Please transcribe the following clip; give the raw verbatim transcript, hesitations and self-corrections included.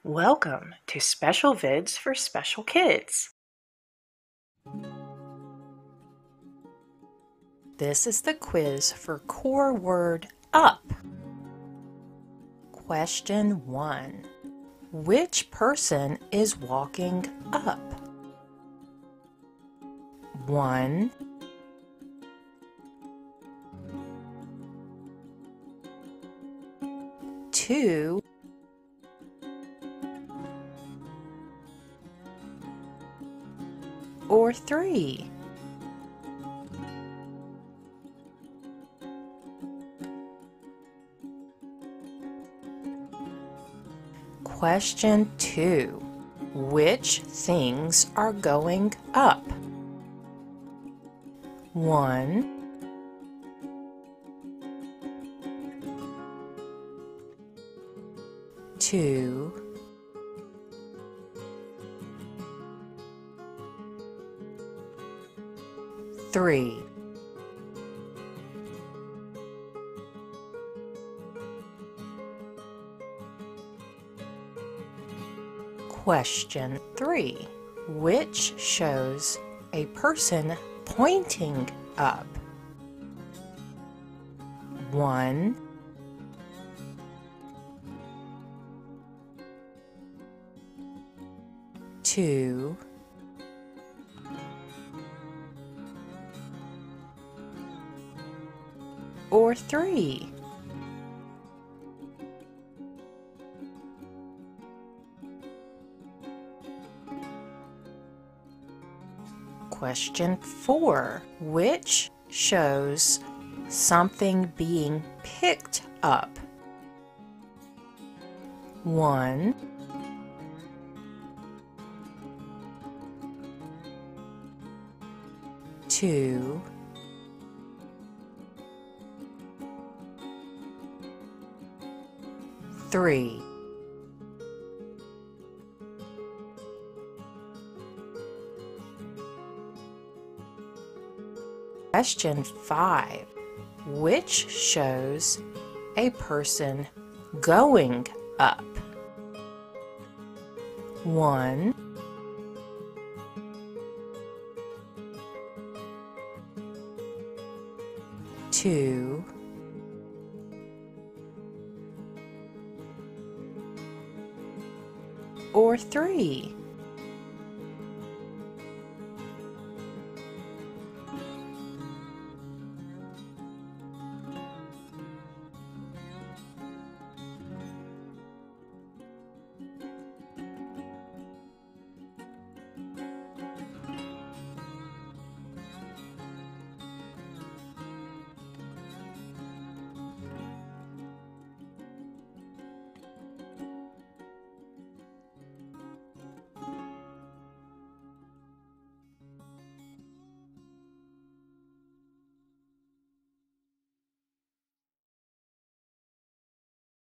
Welcome to Special Vids for Special Kids. This is the quiz for core word up. Question one. Which person is walking up? One, two, or three? Question two. Which things are going up? One, two, three. Question three. Which shows a person pointing up? One, two, or three? Question four. Which shows something being picked up? One, two, three. Question five. Which shows a person going up? One, two, or three?